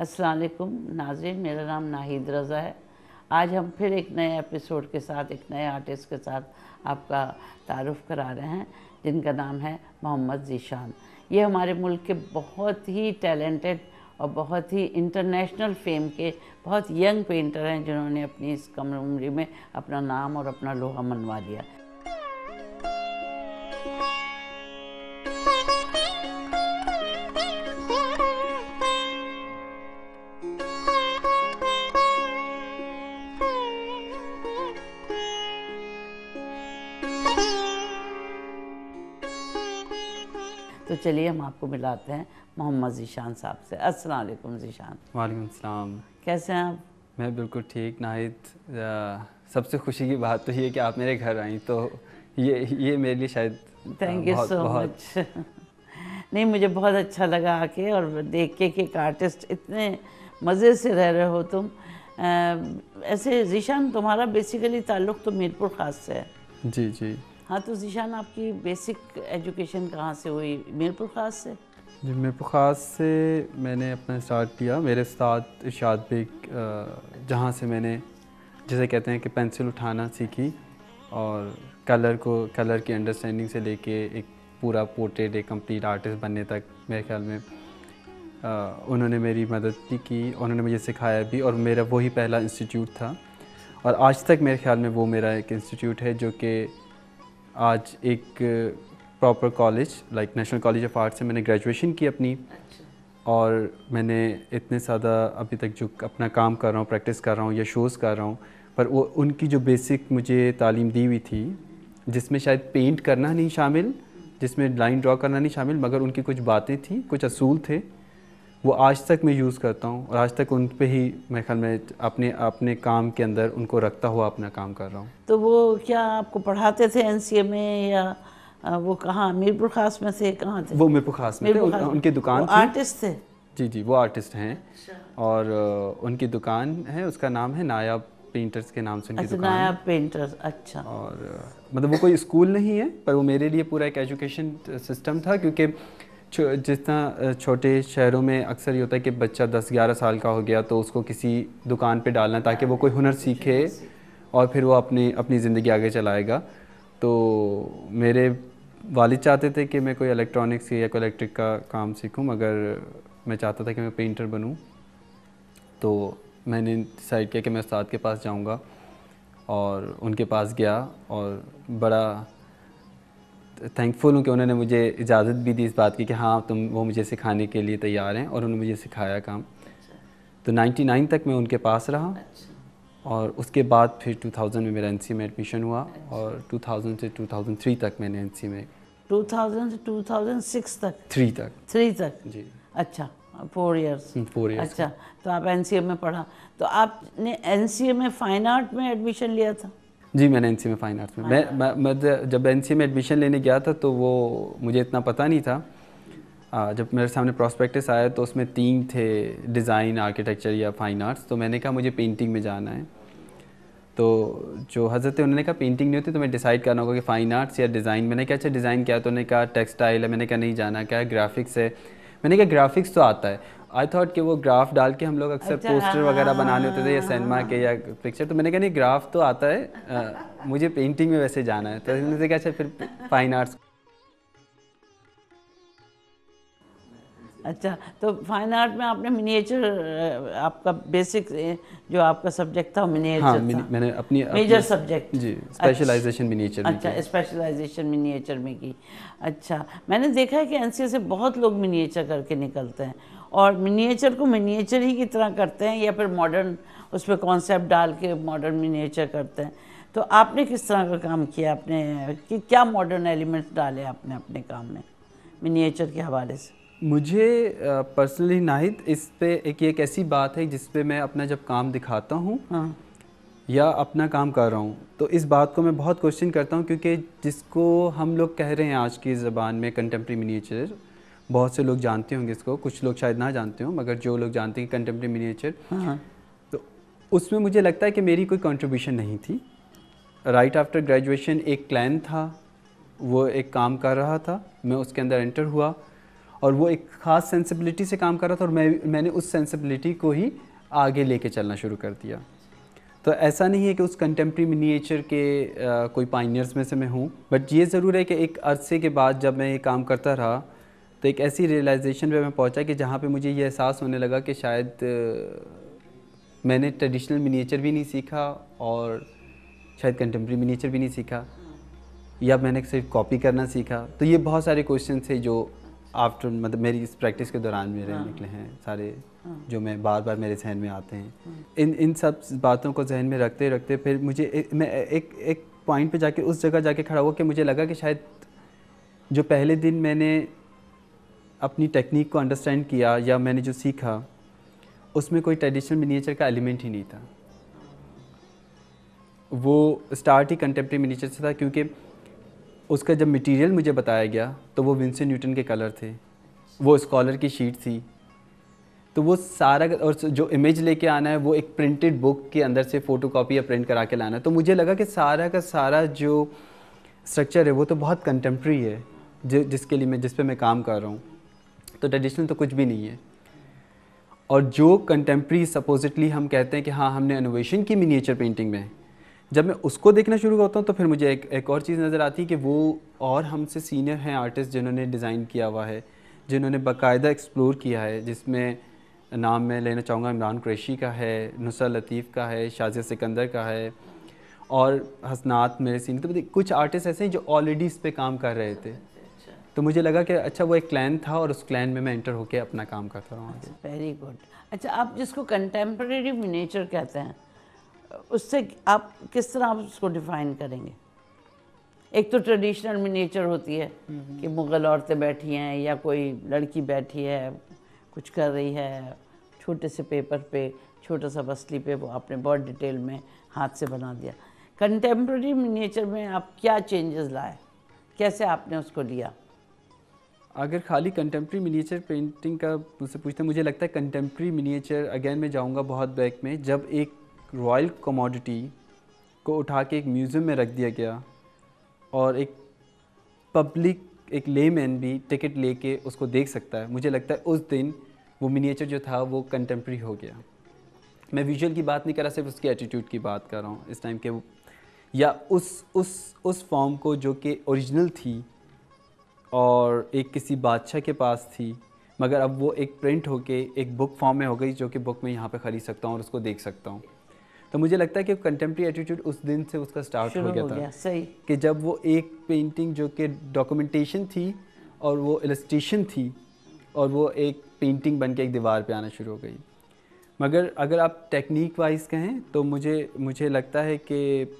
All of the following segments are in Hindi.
अस्सलाम वालेकुम नाज़रीन, मेरा नाम नाहिद रज़ा है। आज हम फिर एक नए एपिसोड के साथ एक नए आर्टिस्ट के साथ आपका तारुफ़ करा रहे हैं, जिनका नाम है मोहम्मद ज़ीशान। ये हमारे मुल्क के बहुत ही टैलेंटेड और बहुत ही इंटरनेशनल फेम के बहुत यंग पेंटर हैं, जिन्होंने अपनी इस कम उम्र में अपना नाम और अपना लोहा मनवा लिया। तो चलिए हम आपको मिलाते हैं मोहम्मद ज़ीशान साहब से। अस्सलाम वालेकुम ज़ीशान। वालेकुम सलाम। कैसे हैं आप? मैं बिल्कुल ठीक नाहिद। सबसे खुशी की बात तो ये कि आप मेरे घर आई, तो ये मेरे लिए शायद थैंक यू सो मच। नहीं, मुझे बहुत अच्छा लगा आके और देख के कि एक आर्टिस्ट इतने मज़े से रह रहे हो तुम। ऐसे ज़ीशान, तुम्हारा बेसिकली ताल्लुक़ तो मीरपुर ख़ास से है। जी जी। हाँ, तो ज़ीशान आपकी बेसिक एजुकेशन कहाँ से हुई? मीरपुर ख़ास से? जी, मीरपुर ख़ास से मैंने अपना स्टार्ट किया। मेरे साथ इरशाद बेग, जहाँ से मैंने जिसे कहते हैं कि पेंसिल उठाना सीखी और कलर की अंडरस्टैंडिंग से लेके एक पूरा पोर्ट्रेट, एक कंप्लीट आर्टिस्ट बनने तक मेरे ख्याल में उन्होंने मेरी मदद भी की, उन्होंने मुझे सिखाया भी, और मेरा वही पहला इंस्टीट्यूट था। और आज तक मेरे ख्याल में वो मेरा एक इंस्टीट्यूट है जो कि आज एक proper college like national college of art से मैंने ग्रेजुएशन की अपनी। और मैंने इतने ज़्यादा अभी तक जो अपना काम कर रहा हूँ, प्रैक्टिस कर रहा हूँ या शोज़ कर रहा हूँ, पर वो उनकी जो बेसिक मुझे तालीम दी हुई थी, जिसमें शायद पेंट करना नहीं शामिल, जिसमें लाइन ड्रॉ करना नहीं शामिल, मगर उनकी कुछ बातें थी, कुछ असूल थे, वो आज तक मैं यूज़ करता हूँ और आज तक उन पे ही मेरे ख्याल में अपने काम के अंदर उनको रखता हुआ अपना काम कर रहा हूँ। तो वो क्या आपको पढ़ाते थे एनसीए में, या वो कहाँ मीरपुर ख़ास में थे? कहाँ थे वो? मीरपुर ख़ास में थे। उनकी दुकान थी। आर्टिस्ट थे? जी जी, वो आर्टिस्ट हैं। और उनकी दुकान है, उसका नाम है नायाब पेंटर्स के नाम से उनकी दुकान है। नायाब पेंटर्स। अच्छा। और मतलब वो कोई स्कूल नहीं है, पर वो मेरे लिए पूरा एक एजुकेशन सिस्टम था, क्योंकि जितना छोटे शहरों में अक्सर ये होता है कि बच्चा 10-11 साल का हो गया तो उसको किसी दुकान पे डालना ताकि वो कोई हुनर सीखे और फिर वो अपनी ज़िंदगी आगे चलाएगा। तो मेरे वालिद चाहते थे कि मैं कोई इलेक्ट्रॉनिक्स या कोई इलेक्ट्रिक का काम सीखूं, मगर मैं चाहता था कि मैं पेंटर बनूं। तो मैंने डिसाइड किया कि मैं उस्ताद के पास जाऊंगा, और उनके पास गया और बड़ा थैंकफुल हूँ कि उन्होंने मुझे इजाज़त भी दी इस बात की कि हाँ वो मुझे सिखाने के लिए तैयार हैं, और उन्होंने मुझे सिखाया काम। तो 99 तक मैं उनके पास रहा। और उसके बाद फिर 2000 में मेरा एनसीए में एडमिशन हुआ, और 2000 से 2003 तक मैंने एनसीए में 2000 से 2006 तक? 3 तक जी। अच्छा, 4 इयर्स। 4 इयर्स। अच्छा, तो आप एनसीए में पढ़ा। तो आपने एनसीए में फ़ाइन आर्ट में एडमिशन लिया था? जी, मैंने एनसीए में फ़ाइन आर्ट्स में मैं जब एनसीए में एडमिशन लेने गया था तो वो मुझे इतना पता नहीं था। जब मेरे सामने प्रॉस्पेक्टस आया तो उसमें 3 थे, डिज़ाइन, आर्किटेक्चर या फ़ाइन आर्ट्स। तो मैंने कहा मुझे पेंटिंग में जाना है। तो जो हज़रत उन्होंने कहा पेंटिंग नहीं होती, तो मैं डिसाइड करना होगा कि फ़ाइन आर्ट्स या डिज़ाइन। मैंने कहा अच्छा डिज़ाइन क्या है? तो उन्होंने कहा टेक्सटाइल है। मैंने कहा नहीं जाना। क्या है? ग्राफिक्स है। मैंने कहा ग्राफिक्स तो आता है। आई थॉट कि वो ग्राफ डाल के हम लोग अक्सर पोस्टर वगैरह बनाने होते थे या सिनेमा के या पिक्चर। तो मैंने कहा नहीं, ग्राफ तो आता है, मुझे पेंटिंग में वैसे जाना है। तो उन्होंने कहा अच्छा फिर फ़ाइन आर्ट्स। अच्छा, तो फाइन आर्ट में आपने मिनिएचर, आपका बेसिक जो आपका सब्जेक्ट था मिनिएचर? हाँ, था। मैंने अपनी मेजर सब्जेक्ट? जी, स्पेशलाइजेशन मिनिएचर में। अच्छा, स्पेशलाइजेशन मिनिएचर में की। अच्छा, मैंने देखा है कि एनसीए से बहुत लोग मिनिएचर करके निकलते हैं, और मिनिएचर को मिनिएचर ही की तरह करते हैं या फिर मॉडर्न उस पर कॉन्सेप्ट डाल के मॉडर्न मिनिएचर करते हैं। तो आपने किस तरह का काम किया? आपने कि क्या मॉडर्न एलिमेंट्स डाले आपने अपने काम में मिनिएचर के हवाले से? मुझे पर्सनली नाहिद, इस पे एक ऐसी बात है जिस पे मैं अपना जब काम दिखाता हूँ, हाँ, या अपना काम कर रहा हूँ, तो इस बात को मैं बहुत क्वेश्चन करता हूँ, क्योंकि जिसको हम लोग कह रहे हैं आज की ज़बान में कंटेम्प्रेरी मिनिएचर, बहुत से लोग जानते होंगे इसको, कुछ लोग शायद ना जानते हों, मगर जो लोग जानते हैं कंटेम्प्रेरी मिनिएचर, हाँ, तो उसमें मुझे लगता है कि मेरी कोई कंट्रीब्यूशन नहीं थी। राइट आफ्टर ग्रेजुएशन एक क्लैन था, वो एक काम कर रहा था, मैं उसके अंदर एंटर हुआ, और वो एक ख़ास सेंसिबिलिटी से काम कर रहा था और मैंने उस सेंसिबिलिटी को ही आगे लेके चलना शुरू कर दिया। तो ऐसा नहीं है कि उस कंटेम्प्रेरी मिनिएचर के कोई पायनियर्स में से मैं हूँ, बट ये ज़रूर है कि एक अरसे के बाद जब मैं ये काम करता रहा तो एक ऐसी रियलाइजेशन पे मैं पहुँचा कि जहाँ पे मुझे ये एहसास होने लगा कि शायद मैंने ट्रेडिशनल मिनिएचर भी नहीं सीखा और शायद कंटेम्प्रेरी मिनिएचर भी नहीं सीखा, या मैंने सिर्फ कॉपी करना सीखा। तो ये बहुत सारे क्वेश्चन थे जो आफ्टर मतलब मेरी इस प्रैक्टिस के दौरान मेरे निकले हैं सारे, जो मैं बार बार मेरे जहन में आते हैं। इन सब बातों को जहन में रखते रखते फिर मुझे मैं एक पॉइंट पे जाके उस जगह जाके खड़ा हुआ कि मुझे लगा कि शायद जो पहले दिन मैंने अपनी टेक्निक को अंडरस्टैंड किया या मैंने जो सीखा उसमें कोई ट्रेडिशनल मिनिएचर का एलिमेंट ही नहीं था। वो स्टार्ट ही कंटेम्प्रेरी मिनिएचर से था, क्योंकि उसका जब मटेरियल मुझे बताया गया तो वो विंसेंट न्यूटन के कलर थे, वो स्कॉलर की शीट थी, तो वो सारा और जो इमेज लेके आना है वो एक प्रिंटेड बुक के अंदर से फ़ोटोकॉपी या प्रिंट करा के लाना है। तो मुझे लगा कि सारा का सारा जो स्ट्रक्चर है वो तो बहुत कंटेम्प्रेरी है जिस पे मैं काम कर रहा हूँ, तो ट्रेडिशनल तो कुछ भी नहीं है। और जो कंटेम्प्रेरी सपोजिटली हम कहते हैं कि हाँ हमने इनोवेशन की मिनिएचर पेंटिंग में, जब मैं उसको देखना शुरू करता हूँ तो फिर मुझे एक और चीज़ नज़र आती है कि वो और हमसे सीनियर हैं आर्टिस्ट जिन्होंने डिज़ाइन किया हुआ है, जिन्होंने बाकायदा एक्सप्लोर किया है, जिसमें नाम मैं लेना चाहूँगा इमरान कुरैशी का है, नुसरत लतीफ़ का है, शाजिया सिकंदर का है और हसनात मेरे सीनियर। तो कुछ आर्टिस्ट ऐसे हैं जो ऑलरेडी इस पे काम कर रहे थे। तो मुझे लगा कि अच्छा वो एक क्लैन था और उस क्लैन में मैं एंटर होकर अपना काम करता रहा आगे। Very good. अच्छा, आप जिसको कंटेम्प्रेरी मिनिएचर कहते हैं उससे आप किस तरह आप उसको डिफ़ाइन करेंगे? एक तो ट्रेडिशनल मिनिएचर होती है कि मुग़ल औरतें बैठी हैं या कोई लड़की बैठी है कुछ कर रही है, छोटे से पेपर पे छोटा सा बसली पे वो आपने बहुत डिटेल में हाथ से बना दिया। कंटेम्प्रेरी मिनिएचर में आप क्या चेंजेस लाए, कैसे आपने उसको लिया? अगर खाली कंटेम्प्रेरी मिनिएचर पेंटिंग का मुझसे पूछते हैं, मुझे लगता है कंटेम्प्रेरी मिनिएचर अगेन मैं जाऊंगा बहुत बैक में, जब एक रॉयल कमोडिटी को उठा के एक म्यूज़ियम में रख दिया गया और एक पब्लिक एक लेमैन भी टिकट लेके उसको देख सकता है, मुझे लगता है उस दिन वो मिनिएचर जो था वो कंटेम्प्रेरी हो गया। मैं विजुअल की बात नहीं कर रहा, सिर्फ उसकी एटीट्यूड की बात कर रहा हूँ इस टाइम के, वो या उस फॉर्म को जो कि ओरिजिनल थी और एक किसी बादशाह के पास थी, मगर अब वो एक प्रिंट होके एक बुक फॉर्म में हो गई जो कि बुक में यहाँ पे ख़रीद सकता हूँ और उसको देख सकता हूँ। तो मुझे लगता है कि कंटेम्प्रेरी एटीट्यूड उस दिन से उसका स्टार्ट हो गया था। सही कि जब वो एक पेंटिंग जो कि डॉक्यूमेंटेशन थी और वो इलस्ट्रेशन थी और वो एक पेंटिंग बन के एक दीवार पे आना शुरू हो गई। मगर अगर आप टेक्निक वाइज कहें तो मुझे लगता है कि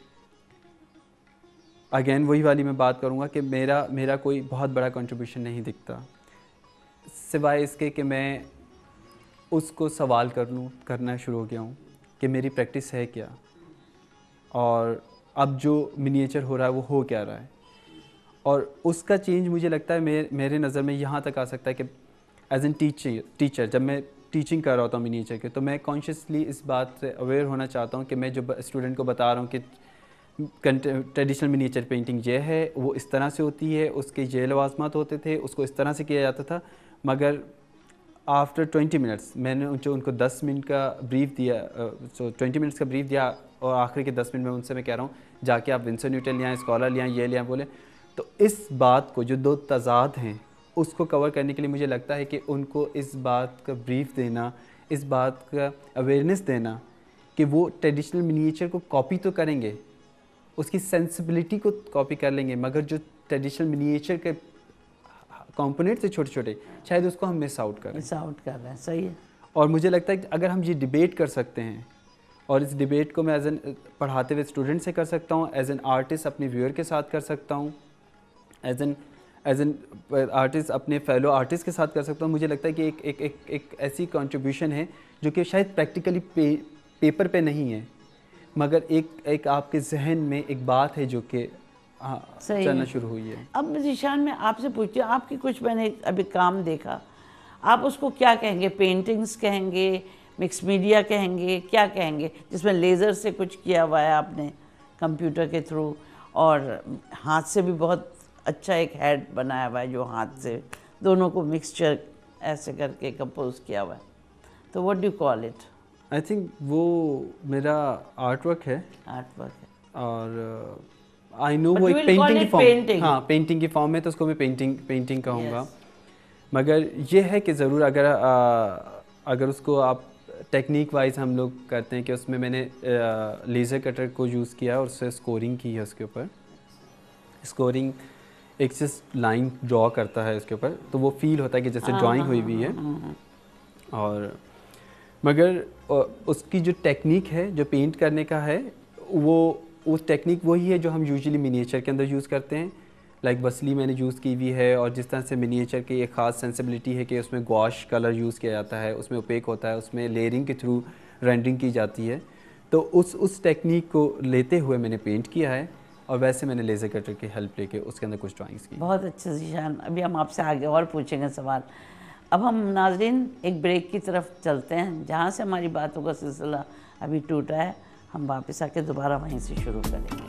अगेन वही वाली मैं बात करूँगा कि मेरा कोई बहुत बड़ा कंट्रीब्यूशन नहीं दिखता, सिवाय इसके कि मैं उसको सवाल करना शुरू हो गया हूँ कि मेरी प्रैक्टिस है क्या और अब जो मिनिएचर हो रहा है वो हो क्या रहा है। और उसका चेंज मुझे लगता है मेरे नज़र में यहाँ तक आ सकता है कि एज एन टीचर जब मैं टीचिंग कर रहा होता हूँ मिनिएचर के, तो मैं कॉन्शियसली इस बात से अवेयर होना चाहता हूँ कि मैं जो स्टूडेंट को बता रहा हूँ कि ट्रेडिशनल मिनिएचर पेंटिंग ये है, वो इस तरह से होती है, उसके ये लवाजमात होते थे, उसको इस तरह से किया जाता था। मगर आफ्टर 20 मिनट्स मैंने जो उनको 10 मिनट का ब्रीफ दिया, 20 मिनट्स का ब्रीफ दिया और आखिरी के 10 मिनट में उनसे मैं कह रहा हूँ जाके आप विंसेंट न्यूटन ले आएँ, स्कॉलर ले आएँ, ये ले आएँ, बोले। तो इस बात को जो दो तज़ाद हैं उसको कवर करने के लिए मुझे लगता है कि उनको इस बात का ब्रीफ देना, इस बात का अवेयरनेस देना कि वो ट्रेडिशनल मिनिएचर को कॉपी तो करेंगे, उसकी सेंसिबिलिटी को कॉपी कर लेंगे, मगर जो ट्रेडिशनल मिनिएचर के कंपोनेंट्स है छोटे छोटे, शायद उसको हम मिस आउट कर रहे हैं। सही है। और मुझे लगता है कि अगर हम ये डिबेट कर सकते हैं, और इस डिबेट को मैं एज एन पढ़ाते हुए स्टूडेंट से कर सकता हूँ, एज एन आर्टिस्ट अपने व्यूअर के साथ कर सकता हूँ, एज एन आर्टिस्ट अपने फेलो आर्टिस्ट के साथ कर सकता हूँ। मुझे लगता है कि एक ऐसी कंट्रीब्यूशन है जो कि शायद प्रैक्टिकली पेपर पे नहीं है, मगर एक आपके जहन में एक बात है जो कि चलना शुरू हुई है। अब ज़ीशान मैं आपसे पूछती हूँ, आपकी कुछ मैंने अभी काम देखा, आप उसको क्या कहेंगे? पेंटिंग्स कहेंगे, मिक्स मीडिया कहेंगे, क्या कहेंगे? जिसमें लेज़र से कुछ किया हुआ है आपने कंप्यूटर के थ्रू, और हाथ से भी बहुत अच्छा एक हेड बनाया हुआ है जो हाथ से दोनों को मिक्सचर ऐसे करके कंपोज किया हुआ है। तो what do call it? I think वो मेरा आर्ट वर्क है, आर्ट वर्क है। और आई नो But वो you एक will call पेंटिंग की it फॉर्म, painting. हाँ पेंटिंग की फॉर्म है, तो उसको मैं पेंटिंग कहूँगा। Yes. मगर ये है कि ज़रूर अगर उसको आप टेक्निक वाइज हम लोग करते हैं कि उसमें मैंने लेज़र कटर को यूज़ किया है और उससे स्कोरिंग की है। उसके ऊपर स्कोरिंग एक जस्ट लाइन ड्रॉ करता है उसके ऊपर, तो वो फील होता है कि जैसे ड्राइंग हुई हुई है। और मगर उसकी जो टेक्निक है जो पेंट करने का है, वो टेक्निक वही है जो हम यूजुअली मिनिएचर के अंदर यूज़ करते हैं। लाइक बसली मैंने यूज़ की हुई है, और जिस तरह से मिनिएचर की एक ख़ास सेंसिबिलिटी है कि उसमें गॉश कलर यूज़ किया जाता है, उसमें ओपेक होता है, उसमें लेयरिंग के थ्रू रेंडरिंग की जाती है। तो उस टेक्निक को लेते हुए मैंने पेंट किया है, और वैसे मैंने लेज़र कटर की हेल्प लेके उसके अंदर कुछ ड्राइंग्स की। बहुत अच्छे ज़ीशान, अभी हम आपसे आगे और पूछेंगे सवाल। अब हम नाज़रीन एक ब्रेक की तरफ चलते हैं, जहाँ से हमारी बातों का सिलसिला अभी टूटा है। हम वापस आके दोबारा वहीं से शुरू करेंगे।